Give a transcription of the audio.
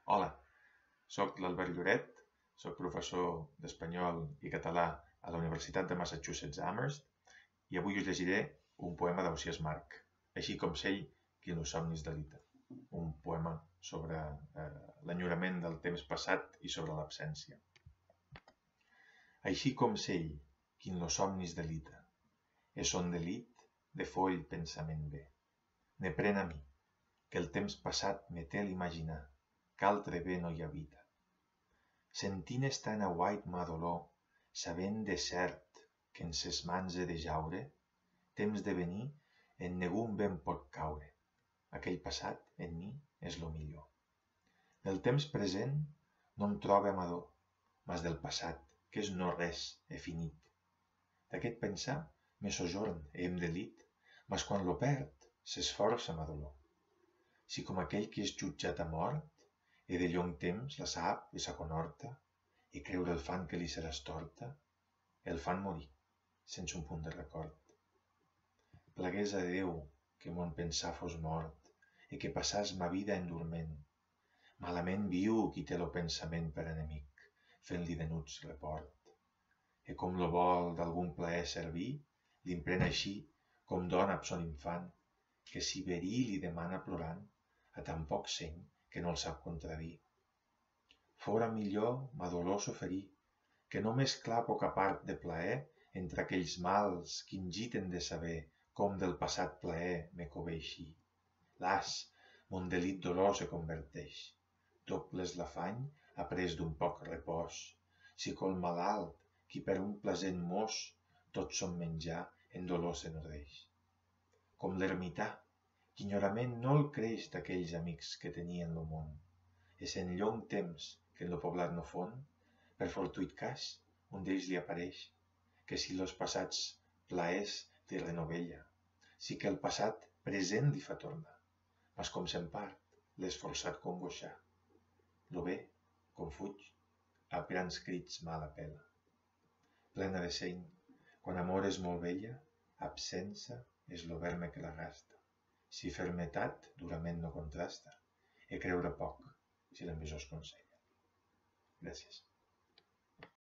Hola, soc l'Albert Lloret, soc professor d'espanyol i català a la Universitat de Massachusetts Amherst i avui us llegiré un poema d'Ausiàs Marc, així com s'ell qui en los somnis delita. Un poema sobre l'enyorament del temps passat i sobre l'absència. Així com s'ell qui en los somnis delita, e son delit de fo el pensament bé. Ne pren a mi, que el temps passat me té l'imaginar, qu'altre bé no hi habita. Sentint estar en aguait ma dolor, sabent de cert que en ses mans he de jaure, temps de venir en negun ben pot caure. Aquell passat en mi és lo millor. Del temps present no em trobe amador, mas del passat, que és no res, e finit. D'aquest pensar me sojorn e em delit, mas quan lo perd s'esforça ma dolor. Si com aquell que és jutjat a mort, e de llong temps la sap i s'aconorta, i creure el fan que li serà estorta, el fan morir, sense un punt de record. Plagués a Déu que mon pensar fos mort, e que passàs ma vida en dorment. Malament viu qui té lo pensament per enemic, fent-li denuts report. E com lo vol d'algun plaer servir, l'imprèn així, com dona ab son infant, que si verí li demana plorant, a tan poc seny que no el sap contradir. Fora millor ma dolor s'oferir, que no mesclar poca part de plaer entre aquells mals qu'ingiten de saber com del passat plaer me coveixir. Las, mon delit dolor se converteix. Doble és l'afany après d'un poc repòs, si col malalt qui per un plasent mos tot son menjar en dolor s'enordeix. Com l'ermità, que ignorament no el creix d'aquells amics que tenien lo món, és en llong temps que en lo poblat no fon, per fortuit cas, un d'ells li apareix, que si los passats plaers li renovella, si que el passat present li fa tornar, mas com se'n part, l'és forçat congoixar. Lo bé, com fuig, a grans crits mal apel·la. Plena de seny, quan amor és molt vella, absença és lo verme que la gasta. Si fermetat durament no contrasta, e creure poc, si l'envisós consella. Gràcies.